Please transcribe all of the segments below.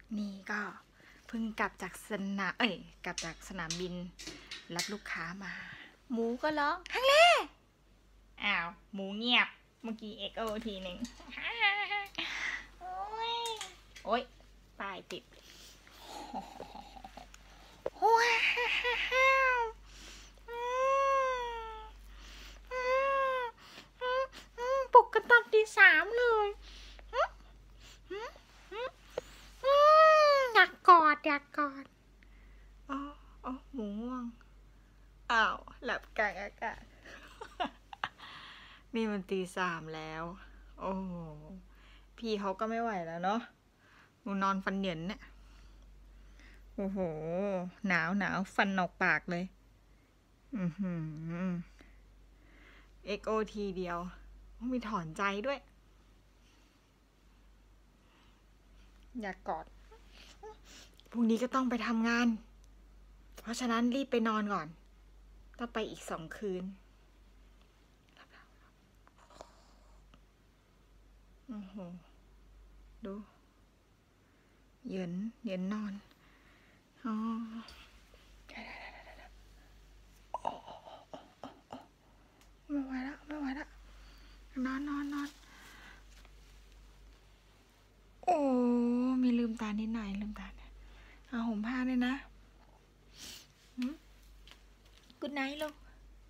นี่ก็เพิ่งกลับจากกลับจากสนามบินรับลูกค้ามา หมูก็ร้องฮังเลอ้าวหมูเงียบเมื่อกี้ทีหนึ่งโอ้ยป้ายติดว้าวปลุกกันตอนตี3เลยอยากกอดอ๋อหมูง่วงอ้าวหลับกลางอากาศ นี่มันตี 3แล้ว โอ้พี่เขาก็ไม่ไหวแล้วเนาะหนูนอนฟันเหยินเนี่ยโอ้โหหนาวฟันออกปากเลยXOT เดียวมีถอนใจด้วยอยากกอดพรุ่งนี้ก็ต้องไปทำงานเพราะฉะนั้นรีบไปนอนก่อนต้องไปอีก2 คืนโอ้โหดูเหยินนอนอ๋อไม่ไหวแล้วนอนโอ้มีลืมตานิดหน่อยเอาห่มผ้าด้วยนะกุดไนท์ลูก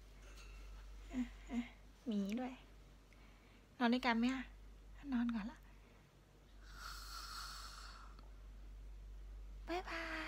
หมีด้วยนอนด้วยกันไหมอะนอนก่อนละบ๊ายบาย